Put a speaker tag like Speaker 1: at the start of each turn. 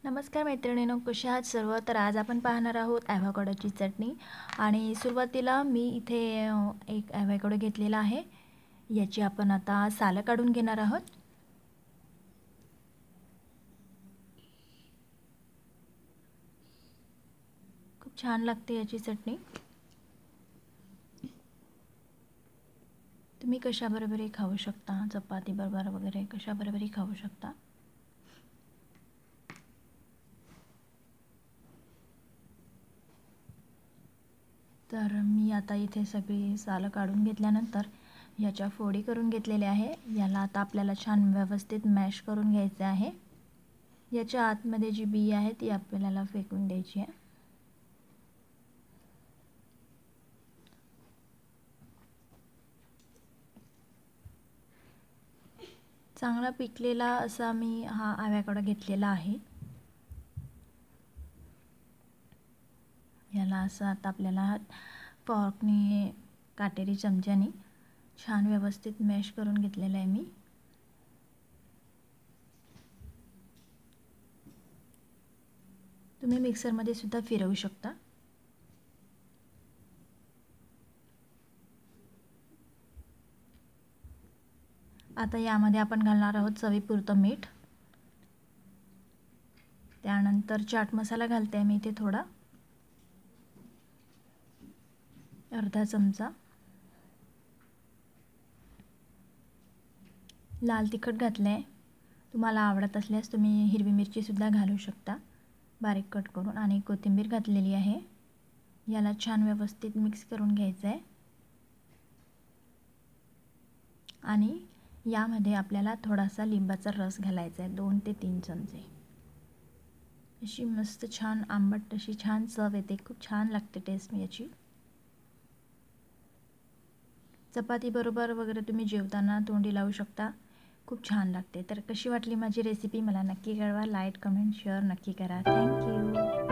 Speaker 1: नमस्कार मैत्रिणींनो, कशा आहात सर्व. तर आज आपण पाहणार आहोत ॲव्होकाडोची चटणी. आणि सुरुवातीला मी इथे एक ॲव्होकाडो घेतलेला आहे. याची आपण आता सालं काढून घेणार आहोत. खूप छान लागते याची चटणी. तुम्ही कशाबरोबरही खाऊ शकता, चपाती बरोबर वगैरे कशाबरोबरही खाऊ शकता. तर मी आता इथे सगळी सालं काढून घेतल्यानंतर याच्या फोडी करून घेतलेल्या आहे. याला आता आपल्याला छान व्यवस्थित मॅश करून घ्यायचे आहे. याच्या आतमध्ये जी बी आहे ती आपल्याला फेकून द्यायची आहे. चांगला पिकलेला असा मी हा ॲव्होकाडो घेतलेला आहे. याला असं आता आपल्याला फॉर्कने काटेरी चमच्याने छान व्यवस्थित मॅश करून घेतलेलं आहे मी. तुम्ही मिक्सरमध्ये सुद्धा फिरवू शकता. आता यामध्ये आपण घालणार आहोत चवीपुरतं मीठ. त्यानंतर चाट मसाला घालते आहे मी इथे थोडा, अर्धा चमचा. लाल तिखट घातलं आहे. तुम्हाला आवडत असल्यास तुम्ही हिरवी मिरचीसुद्धा घालू शकता बारीक कट करून. आणि कोथिंबीर घातलेली आहे. याला छान व्यवस्थित मिक्स करून घ्यायचं आहे. आणि यामध्ये आपल्याला थोडासा लिंबाचा रस घालायचा आहे, 2 ते 3 चमचे. अशी मस्त छान आंबट अशी छान चव येते. खूप छान लागते टेस्ट याची. चपाती बरोबर वगैरे तुम्ही जेवताना तोंडी लावू शकता. खूप छान लागते. तर कशी वाटली माझी रेसिपी मला नक्की कळवा. लाईक, कमेंट, शेअर नक्की करा. थँक्यू.